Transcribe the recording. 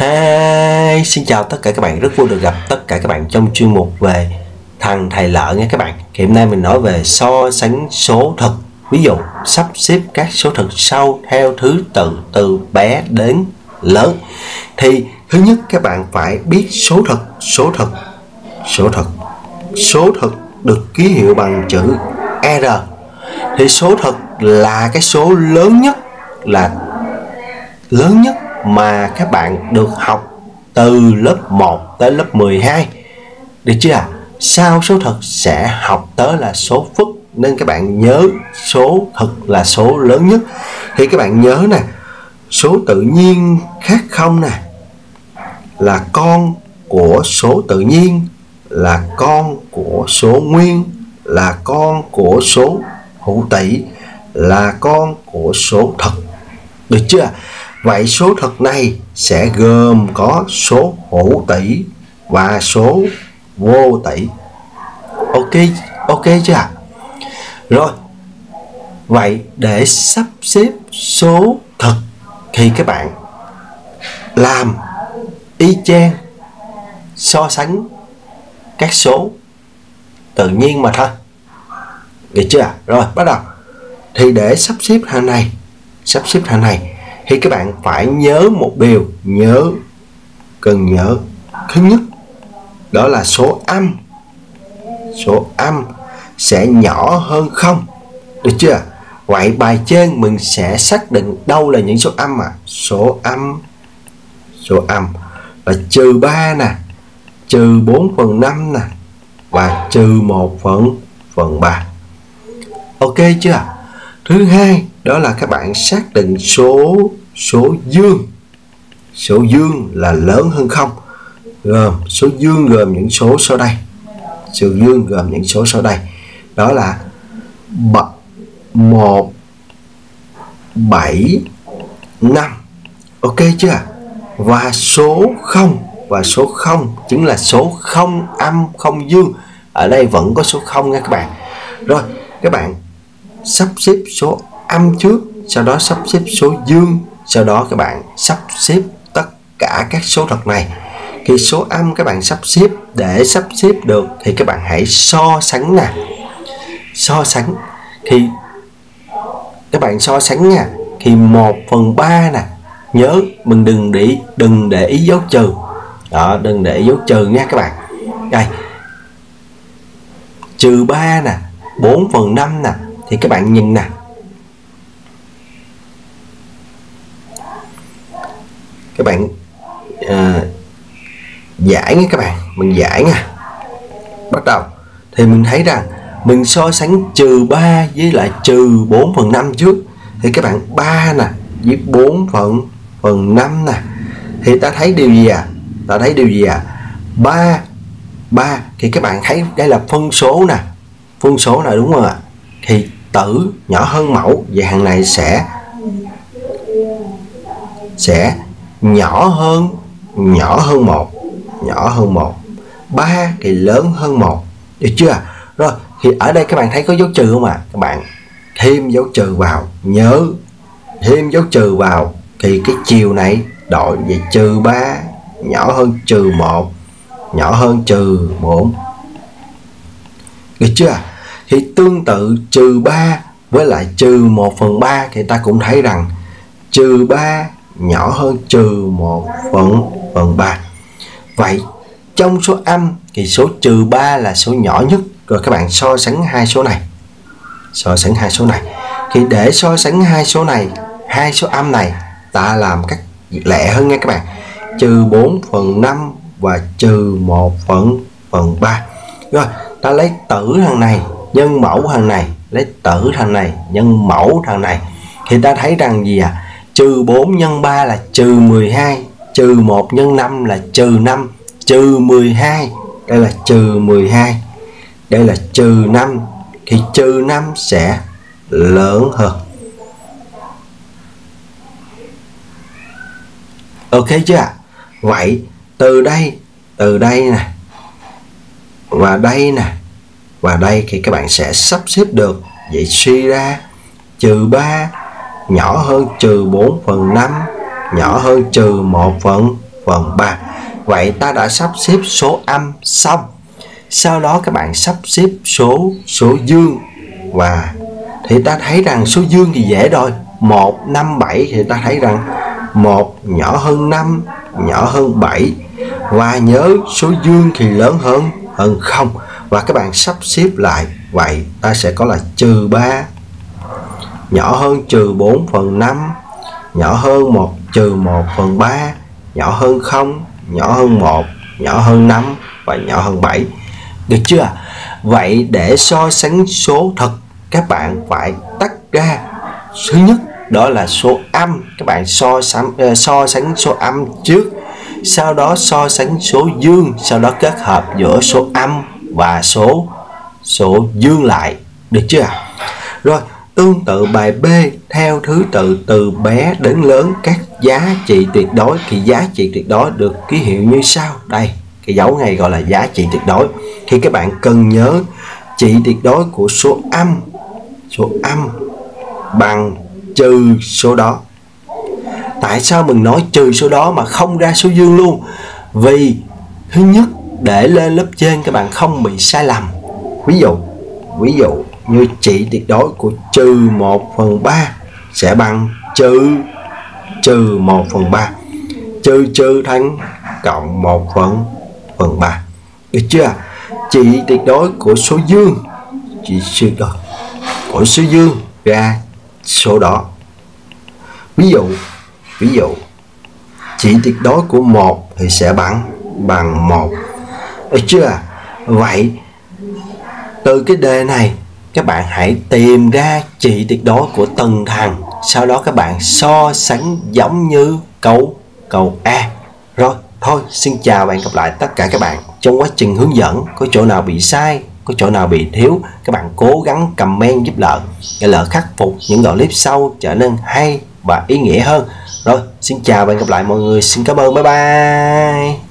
Hi, xin chào tất cả các bạn, rất vui được gặp tất cả các bạn trong chuyên mục về thằng thầy lợ nha các bạn. Thì hôm nay mình nói về so sánh số thực, ví dụ sắp xếp các số thực sau theo thứ tự từ bé đến lớn. Thì thứ nhất các bạn phải biết số thực được ký hiệu bằng chữ R. Thì số thực là cái số lớn nhất mà các bạn được học từ lớp 1 tới lớp 12. Được chưa ạ? Sau số thực sẽ học tới là số phức, nên các bạn nhớ số thực là số lớn nhất. Thì các bạn nhớ nè, số tự nhiên khác không nè là con của số tự nhiên, là con của số nguyên, là con của số hữu tỷ, là con của số thực. Được chưa? Vậy số thực này sẽ gồm có số hữu tỷ và số vô tỷ. Ok chưa ạ? Rồi, vậy để sắp xếp số thực thì các bạn làm y chang so sánh các số tự nhiên mà thôi. Được chưa ạ? Rồi, bắt đầu. Thì để sắp xếp hàng này thì các bạn phải nhớ một điều, cần nhớ. Thứ nhất, đó là số âm sẽ nhỏ hơn không. Được chưa? Vậy bài trên mình sẽ xác định đâu là những số âm số âm là trừ 3 nè, trừ 4/5 nè, và trừ 1/3. Ok chưa? Thứ hai, đó là các bạn xác định số dương. Số dương là lớn hơn không. Số dương gồm những số sau đây. Đó là 1, 7, 5. Ok chưa? Và số 0 chính là số không âm không dương. Ở đây vẫn có số 0 nha các bạn. Rồi, các bạn sắp xếp số âm trước, sau đó sắp xếp số dương, sau đó các bạn sắp xếp tất cả các số thực này. Khi số âm các bạn sắp xếp, để sắp xếp được thì các bạn hãy so sánh nè. Thì các bạn so sánh nha. Thì 1/3 nè, nhớ mình đừng để ý dấu trừ. Đó, đừng để ý dấu trừ nha các bạn. Đây, trừ 3 nè, 4/5 nè, thì các bạn nhìn nè. Các bạn giải nha các bạn, mình giải nha. Bắt đầu thì mình thấy rằng mình so sánh trừ 3 với lại trừ 4/5 trước. Thì các bạn 3 nè với 4/5 nè, thì ta thấy điều gì à? 3 thì các bạn thấy đây là phân số nè, đúng không ạ? Thì tử nhỏ hơn mẫu, và hàng này sẽ nhỏ hơn 1. 3 thì lớn hơn 1. Được chưa? Rồi, thì ở đây các bạn thấy có dấu trừ không ạ? Các bạn thêm dấu trừ vào, nhớ thêm dấu trừ vào thì cái chiều này đổi về trừ 3 nhỏ hơn trừ 1, nhỏ hơn trừ 4. Được chưa? Thì tương tự trừ 3 với lại trừ 1/3 thì ta cũng thấy rằng trừ 3 nhỏ hơn trừ 1/3. Vậy trong số âm thì số trừ 3 là số nhỏ nhất. Rồi các bạn so sánh hai số này. Thì để so sánh hai số âm này, ta làm cách lẹ hơn nha các bạn. Trừ 4/5 và trừ 1/3. Rồi, ta lấy tử thằng này nhân mẫu thằng này, lấy tử thằng này nhân mẫu thằng này. Thì ta thấy rằng gì à? Trừ 4 nhân 3 là trừ 12, trừ 1 nhân 5 là trừ 5, trừ 12, đây là trừ 12, đây là trừ 5, thì trừ 5 sẽ lớn hơn. Ok chưa? Vậy từ đây nè, và đây thì các bạn sẽ sắp xếp được. Vậy suy ra trừ 3 nhỏ hơn trừ 4/5, nhỏ hơn trừ phần 3. Vậy ta đã sắp xếp số âm xong. Sau đó các bạn sắp xếp số dương, và thì ta thấy rằng số dương thì dễ rồi. 1, 5, 7 thì ta thấy rằng 1 nhỏ hơn 5, nhỏ hơn 7. Và nhớ số dương thì lớn hơn 0. Và các bạn sắp xếp lại. Vậy ta sẽ có là trừ 3 nhỏ hơn trừ 4 phần 5, nhỏ hơn 1 trừ 1 phần 3, nhỏ hơn 0, nhỏ hơn 1, nhỏ hơn 5 và nhỏ hơn 7. Được chưa? Vậy để so sánh số thật, các bạn phải tách ra. Thứ nhất đó là số âm. Các bạn so sánh số âm trước, sau đó so sánh số dương, sau đó kết hợp giữa số âm và số dương lại. Được chưa? Rồi, tương tự bài B theo thứ tự từ bé đến lớn các giá trị tuyệt đối, thì giá trị tuyệt đối được ký hiệu như sau. Đây, cái dấu này gọi là giá trị tuyệt đối. Thì các bạn cần nhớ trị tuyệt đối của số âm bằng trừ số đó. Tại sao mình nói trừ số đó mà không ra số dương luôn? Vì thứ nhất, để lên lớp trên các bạn không bị sai lầm. Ví dụ như trị tuyệt đối của trừ 1 phần 3 sẽ bằng trừ 1 phần 3, trừ thành cộng 1 phần 3. Được chưa? Trị tuyệt đối của số dương, của số dương ra số đó. Ví dụ trị tuyệt đối của 1 thì sẽ bằng 1. Được chưa? Vậy từ cái đề này các bạn hãy tìm ra trị tuyệt đối của từng thằng, sau đó các bạn so sánh giống như câu A. Rồi, thôi, xin chào và hẹn gặp lại tất cả các bạn. Trong quá trình hướng dẫn có chỗ nào bị sai, có chỗ nào bị thiếu, các bạn cố gắng comment giúp Lợi để Lợi khắc phục những đoạn clip sau trở nên hay và ý nghĩa hơn. Rồi, xin chào và hẹn gặp lại mọi người. Xin cảm ơn, bye bye.